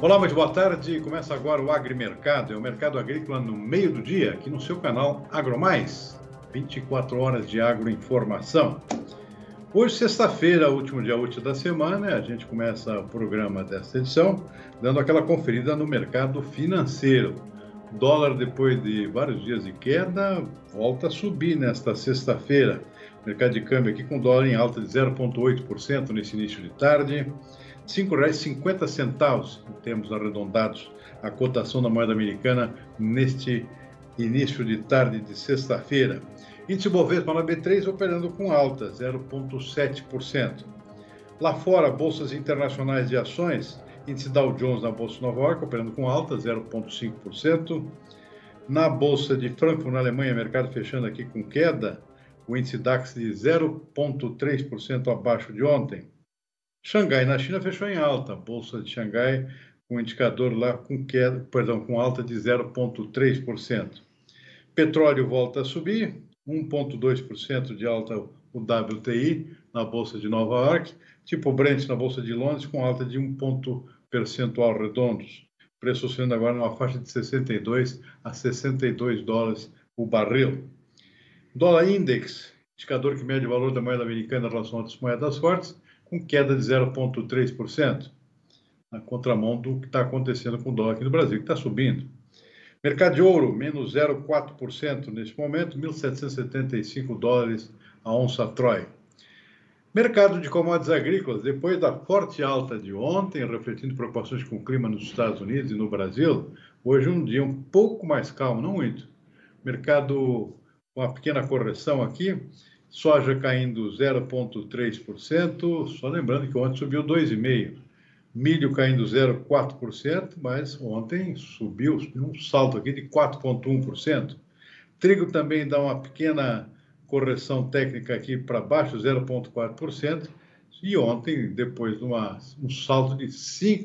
Olá, muito boa tarde. Começa agora o Agrimercado, é o mercado agrícola no meio do dia, aqui no seu canal AgroMais. 24 horas de agroinformação. Hoje, sexta-feira, último dia útil da semana, a gente começa o programa desta edição, dando aquela conferida no mercado financeiro. O dólar, depois de vários dias de queda, volta a subir nesta sexta-feira. Mercado de câmbio aqui com dólar em alta de 0,8% nesse início de tarde. R$ 5,50 em termos arredondados, a cotação da moeda americana neste início de tarde de sexta-feira. Índice Bovespa na B3 operando com alta, 0,7%. Lá fora, bolsas internacionais de ações, índice Dow Jones na Bolsa de Nova York operando com alta, 0,5%. Na Bolsa de Frankfurt, na Alemanha, mercado fechando aqui com queda, o índice DAX de 0,3% abaixo de ontem. Xangai, na China, fechou em alta. A Bolsa de Xangai, com indicador lá com alta de 0,3%. Petróleo volta a subir, 1,2% de alta o WTI na Bolsa de Nova York, tipo Brent na Bolsa de Londres, com alta de 1 ponto percentual redondos. Preço sendo agora numa faixa de 62 a 62 dólares o barril. Dólar Index, indicador que mede o valor da moeda americana em relação a outras moedas fortes, com queda de 0,3%, na contramão do que está acontecendo com o dólar aqui no Brasil, que está subindo. Mercado de ouro, menos 0,4% neste momento, 1.775 dólares a onça Troy. Mercado de commodities agrícolas, depois da forte alta de ontem, refletindo preocupações com o clima nos Estados Unidos e no Brasil, hoje um dia um pouco mais calmo, não muito. Mercado com uma pequena correção aqui, soja caindo 0,3%, só lembrando que ontem subiu 2,5%. Milho caindo 0,4%, mas ontem subiu um salto aqui de 4,1%. Trigo também dá uma pequena correção técnica aqui para baixo, 0,4%. E ontem, depois de um salto de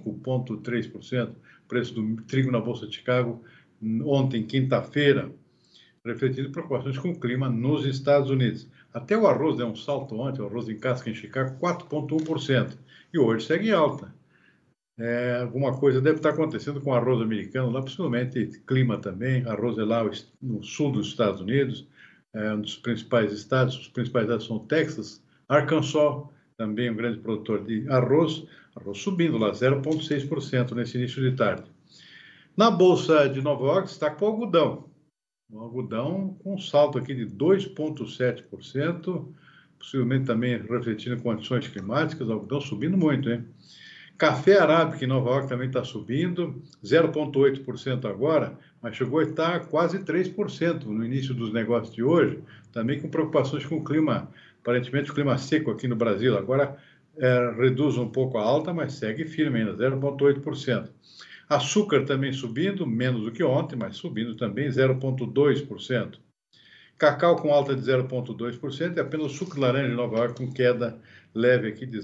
5,3%, preço do trigo na Bolsa de Chicago, ontem, quinta-feira, refletindo preocupações com o clima nos Estados Unidos. Até o arroz deu um salto ontem, o arroz em casca em Chicago, 4,1%. E hoje segue alta. Alguma coisa deve estar acontecendo com o arroz americano, lá possivelmente clima também. Arroz é lá no sul dos Estados Unidos, um dos principais estados. Os principais estados são Texas, Arkansas, também um grande produtor de arroz subindo lá 0,6% nesse início de tarde. Na Bolsa de Nova York, está com o algodão. O algodão com um salto aqui de 2,7%, possivelmente também refletindo condições climáticas, o algodão subindo muito, hein? Café arábica em Nova York também está subindo, 0,8% agora, mas chegou a estar quase 3% no início dos negócios de hoje, também com preocupações com o clima, aparentemente o clima seco aqui no Brasil. Agora reduz um pouco a alta, mas segue firme ainda, 0,8%. Açúcar também subindo, menos do que ontem, mas subindo também 0,2%. Cacau com alta de 0,2% e apenas o suco de laranja de Nova York com queda leve aqui de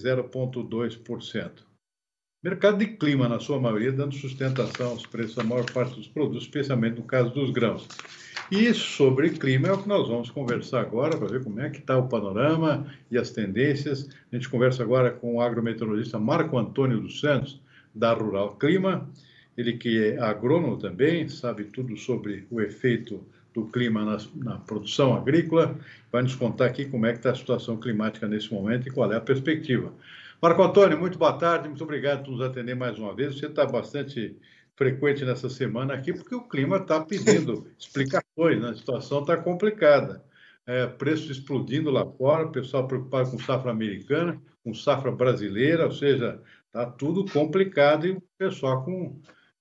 0,2%. Mercado de clima, na sua maioria, dando sustentação aos preços da maior parte dos produtos, especialmente no caso dos grãos. E sobre clima é o que nós vamos conversar agora, para ver como é que está o panorama e as tendências. A gente conversa agora com o agrometeorologista Marco Antônio dos Santos, da Rural Clima. Ele que é agrônomo também, sabe tudo sobre o efeito do clima na produção agrícola. Vai nos contar aqui como é que está a situação climática nesse momento e qual é a perspectiva. Marco Antônio, muito boa tarde, muito obrigado por nos atender mais uma vez. Você está bastante frequente nessa semana aqui, porque o clima está pedindo explicações, né? A situação está complicada. Preços explodindo lá fora, o pessoal preocupado com safra americana, com safra brasileira, ou seja, está tudo complicado e o pessoal com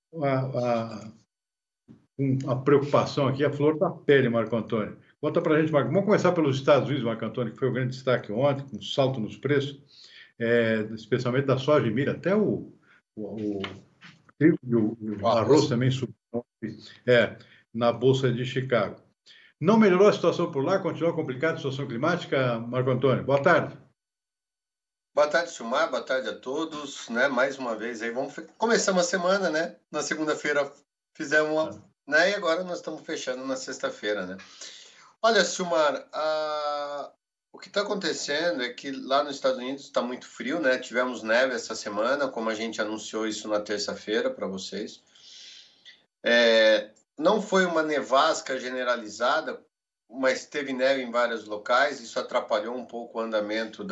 a preocupação aqui, a flor da pele, Marco Antônio. Conta para a gente, Marco. Vamos começar pelos Estados Unidos, Marco Antônio, que foi o grande destaque ontem, com um salto nos preços. Especialmente da soja e milho, até o arroz também subiu na Bolsa de Chicago. Não melhorou a situação por lá? Continua complicada a situação climática, Marco Antônio? Boa tarde. Boa tarde, Silmar. Boa tarde a todos. Né? Mais uma vez aí, vamos começar uma semana, né? Na segunda-feira fizemos né? E agora nós estamos fechando na sexta-feira, né? Olha, Silmar, O que está acontecendo é que lá nos Estados Unidos está muito frio, né? Tivemos neve essa semana, como a gente anunciou isso na terça-feira para vocês. Não foi uma nevasca generalizada, mas teve neve em vários locais. Isso atrapalhou um pouco o andamento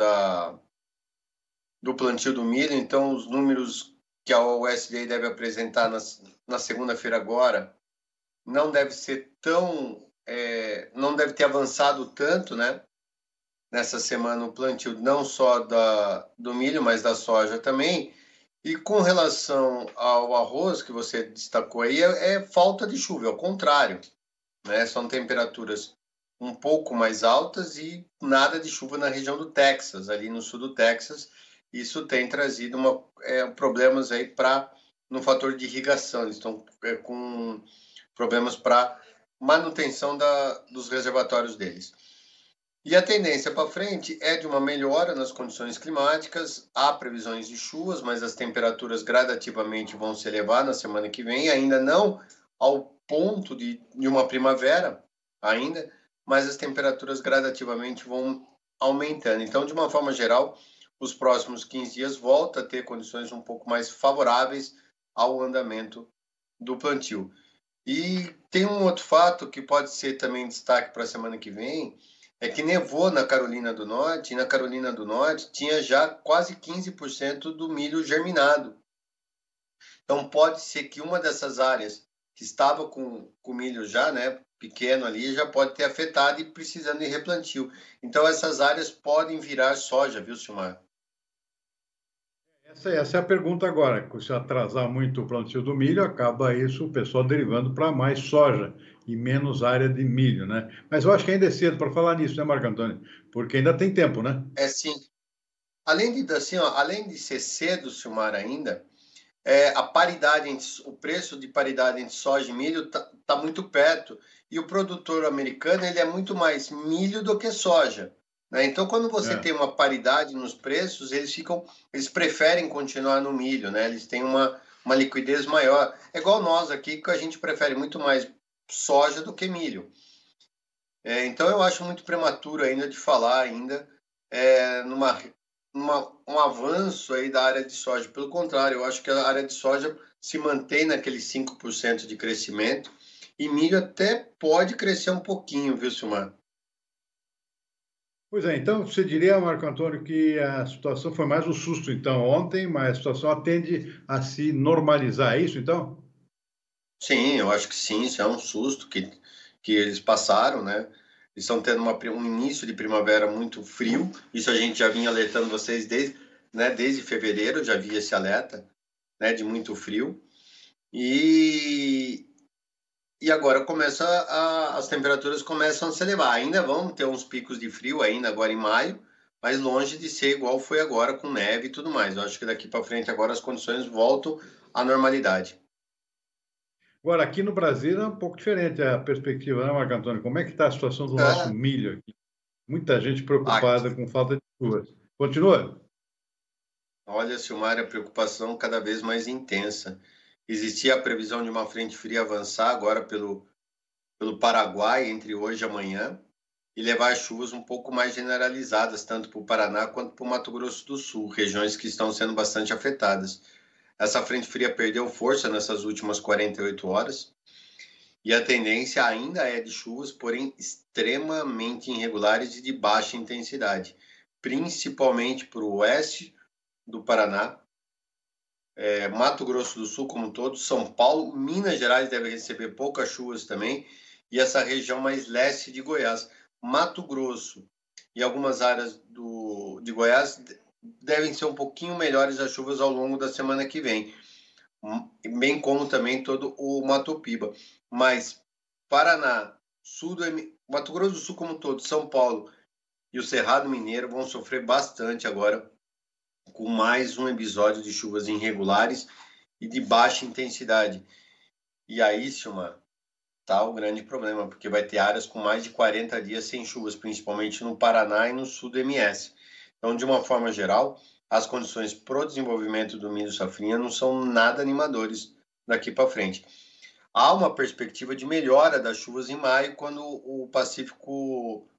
do plantio do milho. Então, os números que a USDA deve apresentar na segunda-feira agora não deve ser não deve ter avançado tanto, né? Nessa semana o plantio não só do milho, mas da soja também. E com relação ao arroz que você destacou aí, é falta de chuva, é o contrário, né? São temperaturas um pouco mais altas e nada de chuva na região do Texas, ali no sul do Texas. Isso tem trazido problemas aí no fator de irrigação. Eles estão com problemas para manutenção dos reservatórios deles. E a tendência para frente é de uma melhora nas condições climáticas. Há previsões de chuvas, mas as temperaturas gradativamente vão se elevar na semana que vem, ainda não ao ponto de uma primavera, ainda, mas as temperaturas gradativamente vão aumentando. Então, de uma forma geral, os próximos 15 dias volta a ter condições um pouco mais favoráveis ao andamento do plantio. E tem um outro fato que pode ser também destaque para a semana que vem, é que nevou na Carolina do Norte, e na Carolina do Norte tinha já quase 15% do milho germinado. Então pode ser que uma dessas áreas que estava com milho já, né, pequeno ali, já pode ter afetado e precisando de replantio. Então essas áreas podem virar soja, viu, Silmar? Essa é a pergunta agora. Se atrasar muito o plantio do milho, acaba isso o pessoal derivando para mais soja e menos área de milho, né? Mas eu acho que ainda é cedo para falar nisso, né, Marco Antônio? Porque ainda tem tempo, né? Sim. Além de ser cedo, Silmar, ainda, o preço de paridade entre soja e milho tá muito perto. E o produtor americano ele é muito mais milho do que soja, né? Então, quando você tem uma paridade nos preços, eles preferem continuar no milho, né? Eles têm uma liquidez maior. É igual nós aqui, que a gente prefere muito mais soja do que milho. Então, eu acho muito prematuro ainda de falar ainda um avanço aí da área de soja. Pelo contrário, eu acho que a área de soja se mantém naqueles 5% de crescimento e milho até pode crescer um pouquinho, viu, Silmar? Pois é, então você diria, Marco Antônio, que a situação foi mais um susto, então, ontem, mas a situação tende a se normalizar, é isso, então? Sim, eu acho que sim, isso é um susto que eles passaram, né? Eles estão tendo um início de primavera muito frio, isso a gente já vinha alertando vocês desde fevereiro, já havia esse alerta, né, de muito frio. E agora as temperaturas começam a se elevar. Ainda vão ter uns picos de frio ainda agora em maio, mas longe de ser igual foi agora com neve e tudo mais. Eu acho que daqui para frente agora as condições voltam à normalidade. Agora, aqui no Brasil é um pouco diferente a perspectiva, né, Marco Antônio? Como é que está a situação do nosso milho aqui? Muita gente preocupada com falta de chuvas. Continua? Olha, Silmar, a preocupação cada vez mais intensa. Existia a previsão de uma frente fria avançar agora pelo Paraguai entre hoje e amanhã e levar chuvas um pouco mais generalizadas, tanto para o Paraná quanto para o Mato Grosso do Sul, regiões que estão sendo bastante afetadas. Essa frente fria perdeu força nessas últimas 48 horas e a tendência ainda é de chuvas, porém extremamente irregulares e de baixa intensidade, principalmente para o oeste do Paraná, Mato Grosso do Sul como um todo, São Paulo, Minas Gerais deve receber poucas chuvas também, e essa região mais leste de Goiás. Mato Grosso e algumas áreas de Goiás devem ser um pouquinho melhores as chuvas ao longo da semana que vem, bem como também todo o Mato Piba. Mas Paraná, Mato Grosso do Sul como um todo, São Paulo e o Cerrado Mineiro vão sofrer bastante agora com mais um episódio de chuvas irregulares e de baixa intensidade. E aí, Silmar, tá o grande problema, porque vai ter áreas com mais de 40 dias sem chuvas, principalmente no Paraná e no sul do MS. Então, de uma forma geral, as condições para o desenvolvimento do milho safrinha não são nada animadores daqui para frente. Há uma perspectiva de melhora das chuvas em maio, quando o Pacífico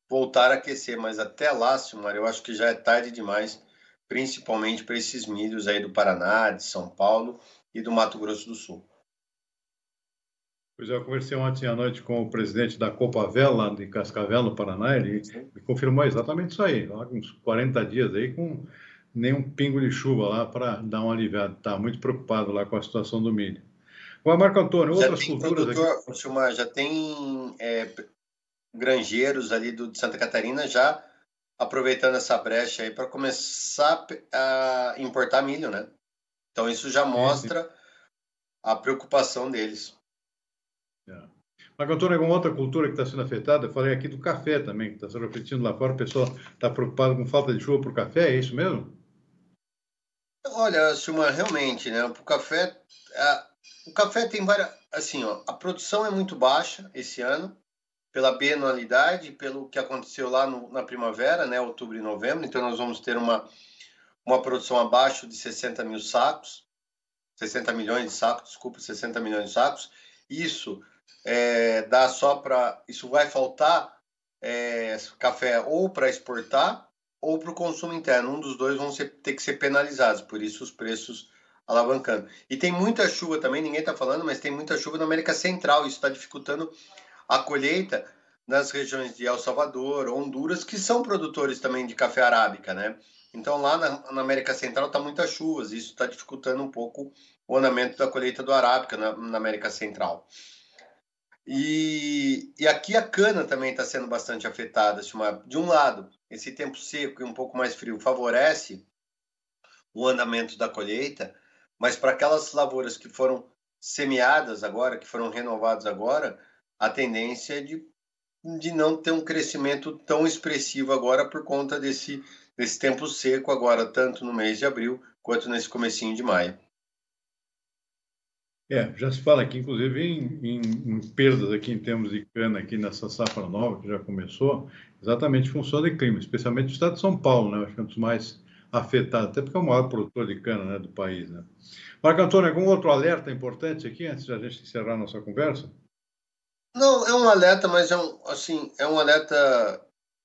voltar a aquecer, mas até lá, Silmar, eu acho que já é tarde demais, principalmente para esses milhos aí do Paraná, de São Paulo e do Mato Grosso do Sul. Pois é, eu conversei ontem à noite com o presidente da Copavel, lá de Cascavel, no Paraná, ele me confirmou exatamente isso aí, lá com uns 40 dias aí, com nenhum pingo de chuva lá para dar uma aliviada. Está muito preocupado lá com a situação do milho. Agora, Marco Antônio, Já outras tem culturas aqui. produtor, Silmar, já tem granjeiros ali de Santa Catarina já aproveitando essa brecha aí para começar a importar milho, né? Então isso já Sim. mostra a preocupação deles. É. Marco Antônio, alguma outra cultura que está sendo afetada? Eu falei aqui do café também, que está se refletindo lá fora, o pessoal está preocupado com falta de chuva para o café, é isso mesmo? Olha, Silmar, realmente, né? O café tem várias, assim, ó, a produção é muito baixa esse ano pela bianualidade, pelo que aconteceu lá na primavera, né? Outubro e novembro. Então nós vamos ter uma produção abaixo de 60 mil sacos, 60 milhões de sacos, desculpa, 60 milhões de sacos. Isso dá só para, isso vai faltar café ou para exportar ou para o consumo interno. Um dos dois ter que ser penalizados, por isso os preços alavancando. E tem muita chuva também, ninguém está falando, mas tem muita chuva na América Central, isso está dificultando a colheita nas regiões de El Salvador, Honduras, que são produtores também de café arábica, né? Então lá na América Central está muitas chuvas, isso está dificultando um pouco o andamento da colheita do arábica na América Central. E aqui a cana também está sendo bastante afetada. De um lado, esse tempo seco e um pouco mais frio favorece o andamento da colheita, mas para aquelas lavouras que foram semeadas agora, que foram renovadas agora, a tendência é de não ter um crescimento tão expressivo agora por conta desse tempo seco agora, tanto no mês de abril quanto nesse comecinho de maio. Já se fala aqui, inclusive, em perdas aqui em termos de cana aqui nessa safra nova que já começou, exatamente em função de clima, especialmente o estado de São Paulo, né? Acho que é um dos mais afetados, até porque é o maior produtor de cana, né, do país, né? Marco Antônio, algum outro alerta importante aqui antes de a gente encerrar a nossa conversa? Não, é um alerta, mas é um alerta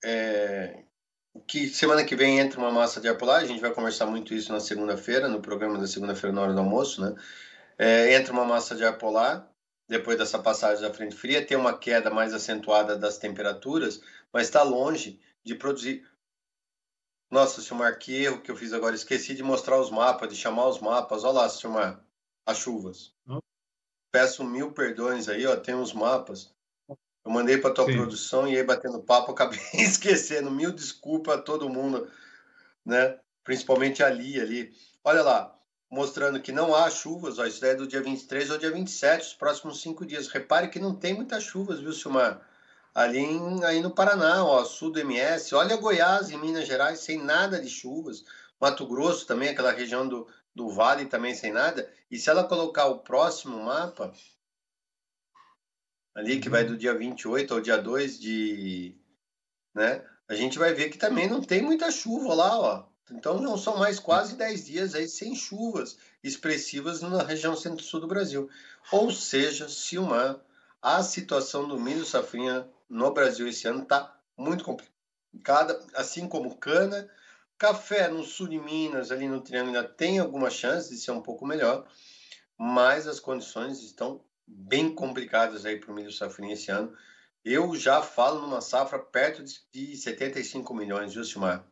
que semana que vem entra uma massa de ar polar, a gente vai conversar muito isso na segunda-feira, no programa da segunda-feira na hora do almoço, né? Entra uma massa de ar polar, depois dessa passagem da frente fria, tem uma queda mais acentuada das temperaturas, mas está longe de produzir. Nossa, Silmar, que erro que eu fiz agora, esqueci de mostrar os mapas, de chamar os mapas, olha lá, Silmar, as chuvas. Peço 1000 perdões aí, ó, tem os mapas. Eu mandei para tua produção e aí batendo papo, acabei esquecendo. 1000 desculpas a todo mundo, né? Principalmente ali. Olha lá, mostrando que não há chuvas, ó, isso daí é do dia 23 ao dia 27, os próximos 5 dias. Repare que não tem muitas chuvas, viu, Silmar? Aí no Paraná, ó, sul do MS. Olha Goiás e Minas Gerais sem nada de chuvas. Mato Grosso também, aquela região do Vale também sem nada. E se ela colocar o próximo mapa, ali que vai do dia 28 ao dia 2 né? A gente vai ver que também não tem muita chuva lá, ó. Então não são mais quase 10 dias aí sem chuvas expressivas na região centro-sul do Brasil. Ou seja, Silmar, a situação do milho safrinha no Brasil esse ano está muito complicada, assim como cana. Café no sul de Minas, ali no Triângulo, ainda tem alguma chance de ser um pouco melhor, mas as condições estão bem complicadas aí para o milho safrinha esse ano. Eu já falo numa safra perto de 75 milhões, viu, Silmar?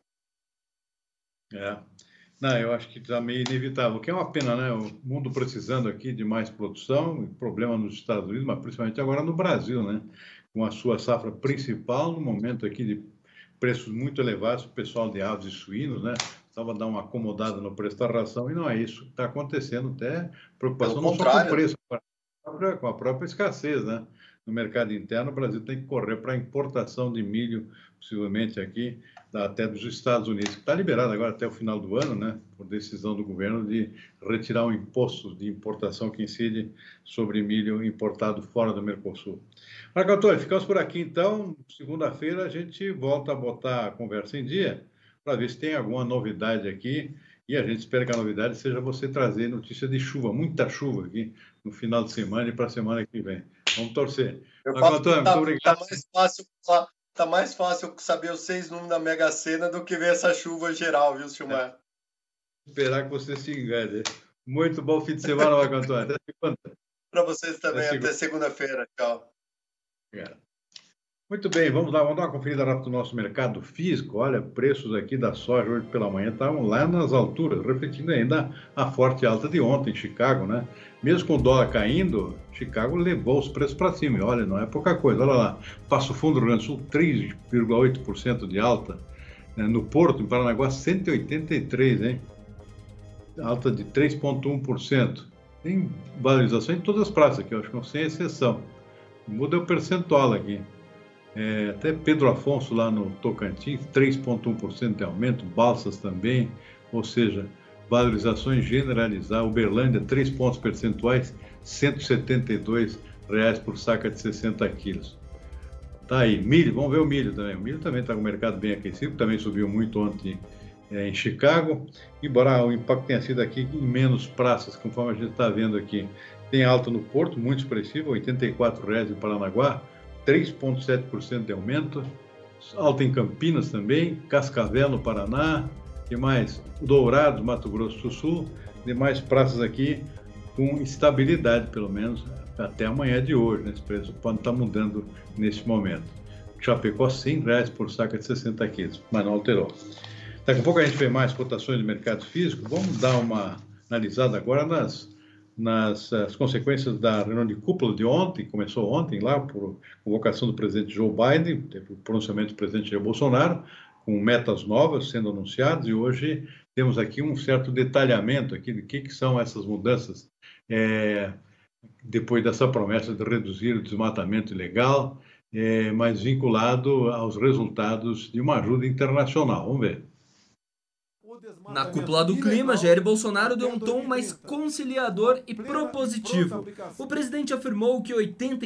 Não, eu acho que está meio inevitável, que é uma pena, né? O mundo precisando aqui de mais produção, problema nos Estados Unidos, mas principalmente agora no Brasil, né? Com a sua safra principal, no momento aqui de preços muito elevados para o pessoal de aves e suínos, né? Estava dar uma acomodada no preço da ração e não é isso que está acontecendo, até preocupação não só com o preço, com a própria escassez, né? No mercado interno, o Brasil tem que correr para a importação de milho, possivelmente aqui, até dos Estados Unidos, que está liberado agora até o final do ano, né? Por decisão do governo de retirar o imposto de importação que incide sobre milho importado fora do Mercosul. Marco Antônio, ficamos por aqui então. Segunda-feira a gente volta a botar a conversa em dia para ver se tem alguma novidade aqui. E a gente espera que a novidade seja você trazer notícia de chuva, muita chuva aqui no final de semana e para a semana que vem. Vamos torcer. Marco Antônio, muito obrigado. Tá mais fácil Tá mais fácil saber os 6 números da Mega Sena do que ver essa chuva geral, viu, Silmar? Esperar que você se engane. Muito bom fim de semana, Marco Antônio. Até segunda. Para vocês também. Até segunda-feira. Tchau. Obrigado. Muito bem, vamos dar uma conferida rápida no nosso mercado físico. Olha, preços aqui da soja hoje pela manhã estavam lá nas alturas, refletindo ainda a forte alta de ontem em Chicago, né? Mesmo com o dólar caindo, Chicago levou os preços para cima. E olha, não é pouca coisa. Olha lá, Passo Fundo, Rio Grande do Sul, 3,8% de alta. No Porto, em Paranaguá, 183, hein? Alta de 3,1%. Tem valorização em todas as praças aqui, eu acho que sem exceção. Muda o percentual aqui. Até Pedro Afonso lá no Tocantins, 3,1% de aumento, Balsas também, ou seja, valorizações generalizadas. Uberlândia, 3 pontos percentuais, R$ 172 por saca de 60 quilos. Tá aí, milho, vamos ver o milho também. O milho também está com o mercado bem aquecido, também subiu muito ontem em Chicago, embora o impacto tenha sido aqui em menos praças, conforme a gente está vendo aqui. Tem alta no Porto, muito expressiva, R$ 84 em Paranaguá, 3,7% de aumento, alta em Campinas também, Cascavel no Paraná, que mais? Dourados, Mato Grosso do Sul, demais praças aqui com estabilidade, pelo menos até amanhã de hoje, né? Esse preço pode estar mudando nesse momento. Chapecó, R$ 100 por saca de 60 quilos, mas não alterou. Daqui a pouco a gente vê mais cotações de mercado físico. Vamos dar uma analisada agora nas consequências da reunião de cúpula de ontem, começou ontem lá, por convocação do presidente Joe Biden, teve o pronunciamento do presidente Jair Bolsonaro, com metas novas sendo anunciadas, e hoje temos aqui um certo detalhamento aqui de que são essas mudanças, depois dessa promessa de reduzir o desmatamento ilegal, mas vinculado aos resultados de uma ajuda internacional. Vamos ver. Na cúpula do clima, Jair Bolsonaro deu um tom mais conciliador e propositivo. O presidente afirmou que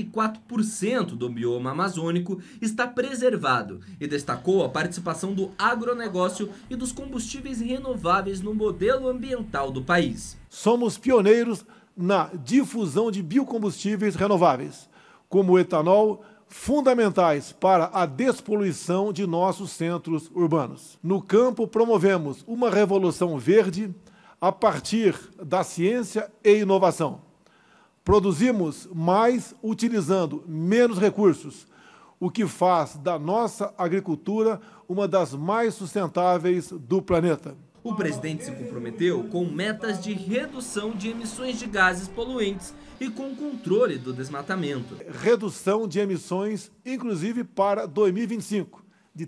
84% do bioma amazônico está preservado e destacou a participação do agronegócio e dos combustíveis renováveis no modelo ambiental do país. Somos pioneiros na difusão de biocombustíveis renováveis, como o etanol, fundamentais para a despoluição de nossos centros urbanos. No campo, promovemos uma revolução verde a partir da ciência e inovação. Produzimos mais utilizando menos recursos, o que faz da nossa agricultura uma das mais sustentáveis do planeta. O presidente se comprometeu com metas de redução de emissões de gases poluentes e com o controle do desmatamento. Redução de emissões, inclusive para 2025, de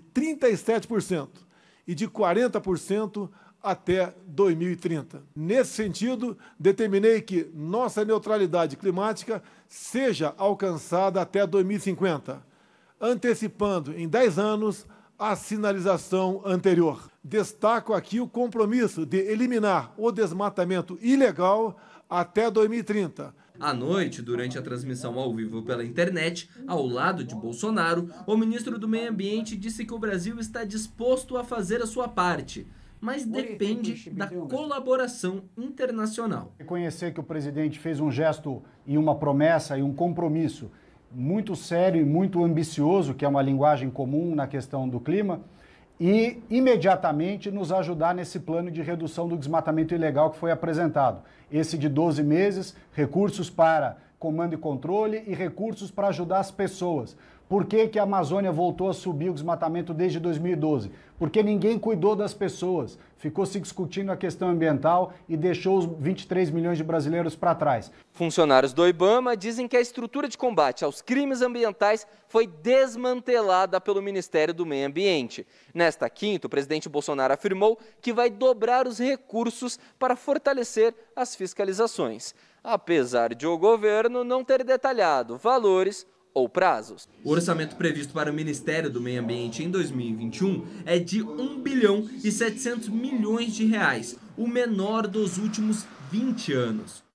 37% e de 40% até 2030. Nesse sentido, determinei que nossa neutralidade climática seja alcançada até 2050, antecipando em 10 anos a sinalização anterior. Destaco aqui o compromisso de eliminar o desmatamento ilegal até 2030. À noite, durante a transmissão ao vivo pela internet, ao lado de Bolsonaro, o ministro do Meio Ambiente disse que o Brasil está disposto a fazer a sua parte, mas depende da colaboração internacional. Reconhecer que o presidente fez um gesto e uma promessa e um compromisso muito sério e muito ambicioso, que é uma linguagem comum na questão do clima, e imediatamente nos ajudar nesse plano de redução do desmatamento ilegal que foi apresentado. Esse de 12 meses, recursos para comando e controle e recursos para ajudar as pessoas. Por que a Amazônia voltou a subir o desmatamento desde 2012? Porque ninguém cuidou das pessoas, ficou se discutindo a questão ambiental e deixou os 23 milhões de brasileiros para trás. Funcionários do IBAMA dizem que a estrutura de combate aos crimes ambientais foi desmantelada pelo Ministério do Meio Ambiente. Nesta quinta, o presidente Bolsonaro afirmou que vai dobrar os recursos para fortalecer as fiscalizações, apesar de o governo não ter detalhado valores ou prazos. O orçamento previsto para o Ministério do Meio Ambiente em 2021 é de 1 bilhão e 700 milhões de reais, o menor dos últimos 20 anos.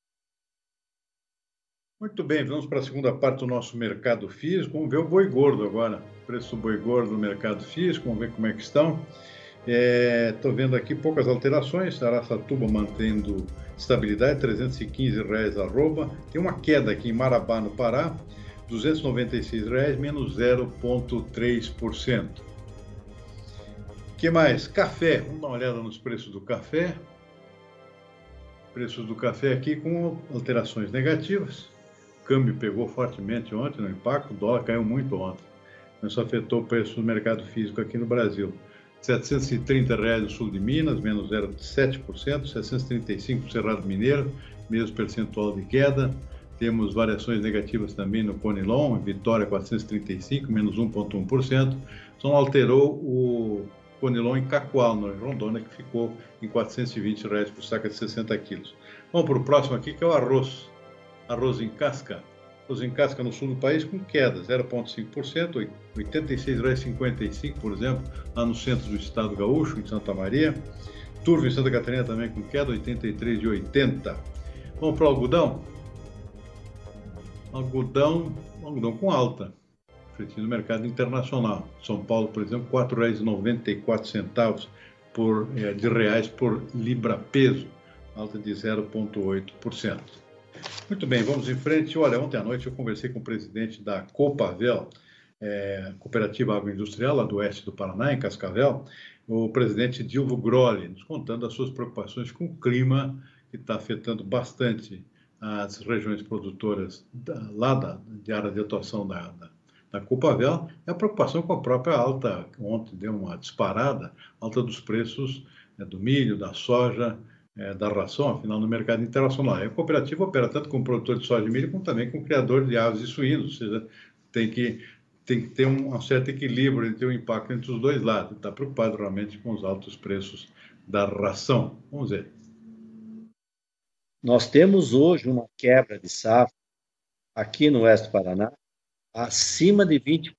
Muito bem, vamos para a segunda parte do nosso mercado físico. Vamos ver o boi gordo agora, o preço do boi gordo no mercado físico, vamos ver como é que estão. Estou vendo aqui poucas alterações, Araçatuba mantendo estabilidade, R$ 315 arroba. Tem uma queda aqui em Marabá, no Pará, R$ 296, menos 0,3%. O que mais? Café. Vamos dar uma olhada nos preços do café. Preços do café aqui com alterações negativas. O câmbio pegou fortemente ontem no impacto, o dólar caiu muito ontem. Isso afetou o preço do mercado físico aqui no Brasil. R$ 730 no sul de Minas, menos 0,7%, 735 no Cerrado Mineiro, mesmo percentual de queda. Temos variações negativas também no Conilon, Vitória 435, menos 1,1%. Só alterou o Conilon em Cacoal, no Rondônia, que ficou em R$ 420 por saca de 60 quilos. Vamos para o próximo aqui, que é o arroz. Arroz em casca. Arroz em casca no sul do país com queda, 0,5%, R$ 86,55, por exemplo, lá no centro do estado gaúcho, em Santa Maria. Turvo em Santa Catarina também com queda, R$ 83,80. Vamos para o algodão. Algodão com alta, refletindo no mercado internacional. São Paulo, por exemplo, R$ 4,94 de reais por libra-peso, alta de 0,8%. Muito bem, vamos em frente. Olha, ontem à noite eu conversei com o presidente da Copavel, Cooperativa Agroindustrial, lá do oeste do Paraná, em Cascavel, o presidente Dilvo Grolli, nos contando as suas preocupações com o clima, que está afetando bastante as regiões produtoras de área de atuação da Copavel, e a preocupação com a própria alta, ontem deu uma disparada, alta dos preços do milho, da soja, da ração, afinal, no mercado internacional. A cooperativa opera tanto com produtor de soja e milho, como também com criador de aves e suínos, ou seja, tem que ter um certo equilíbrio entre o impacto entre os dois lados. Está preocupado realmente com os altos preços da ração. Vamos ver. Nós temos hoje uma quebra de safra aqui no oeste do Paraná acima de 20%.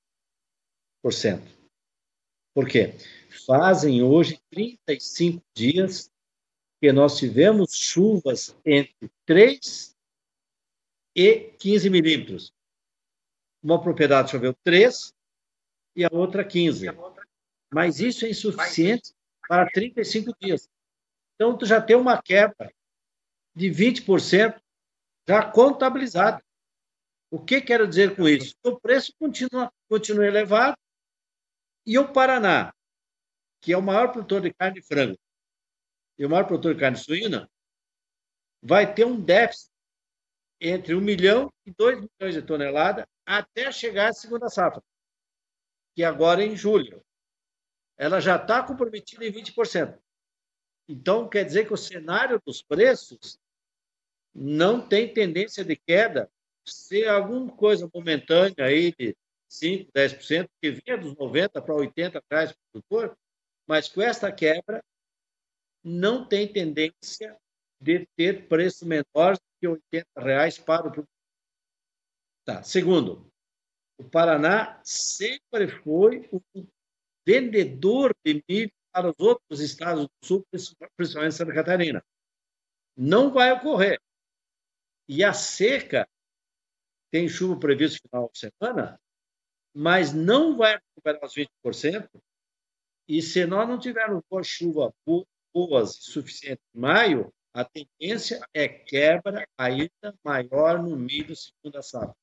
Por quê? Fazem hoje 35 dias que nós tivemos chuvas entre 3 e 15 milímetros. Uma propriedade choveu 3 e a outra 15. Mas isso é insuficiente para 35 dias. Então, tu já tem uma quebra de 20% já contabilizada. O que quero dizer com isso? O preço continua elevado e o Paraná, que é o maior produtor de carne de frango e o maior produtor de carne suína, vai ter um déficit entre 1 milhão e 2 milhões de toneladas até chegar à segunda safra, que agora é em julho. Ela já está comprometida em 20%. Então, quer dizer que o cenário dos preços não tem tendência de queda, se alguma coisa momentânea aí de 5%, 10%, que vinha dos 90 para 80 reais por produtor, mas com esta quebra não tem tendência de ter preço menor que 80 reais para o produtor. Tá. Segundo, o Paraná sempre foi um vendedor de milho para os outros estados do sul, principalmente Santa Catarina. Não vai ocorrer. E a seca, tem chuva prevista no final de semana, mas não vai recuperar os 20%. E se nós não tivermos boa chuva boas e suficientes em maio, a tendência é quebra ainda maior no milho segunda safra.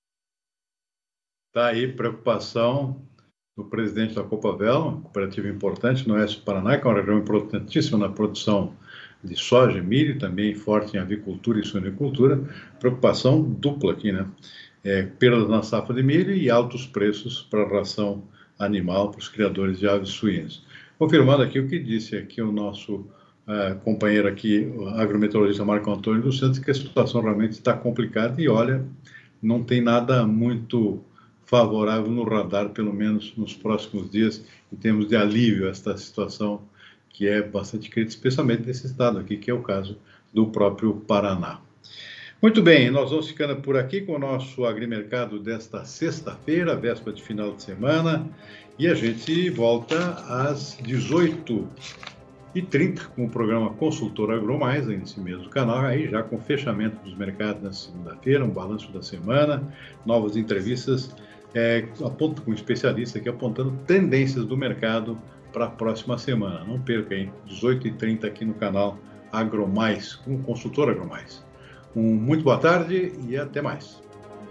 Está aí preocupação do presidente da Copavel, uma cooperativa importante no oeste do Paraná, que é uma região importantíssima na produção de soja e milho, também forte em avicultura e suinicultura. Preocupação dupla aqui, né? Perdas na safra de milho e altos preços para a ração animal para os criadores de aves suínas. Confirmando aqui o que disse aqui o nosso companheiro aqui, o agrometeorologista Marco Antônio dos Santos, que a situação realmente está complicada e, olha, não tem nada muito favorável no radar, pelo menos nos próximos dias, em termos de alívio a esta situação que é bastante crítica, especialmente nesse estado aqui, que é o caso do próprio Paraná. Muito bem, nós vamos ficando por aqui com o nosso agrimercado desta sexta-feira, véspera de final de semana, e a gente volta às 18h30 com o programa Consultor AgroMais, nesse mesmo canal, aí já com o fechamento dos mercados na segunda-feira, um balanço da semana, novas entrevistas, com um especialista aqui apontando tendências do mercado para a próxima semana. Não perca, hein? 18h30 aqui no canal AgroMais, com o Consultor AgroMais. Muito boa tarde e até mais.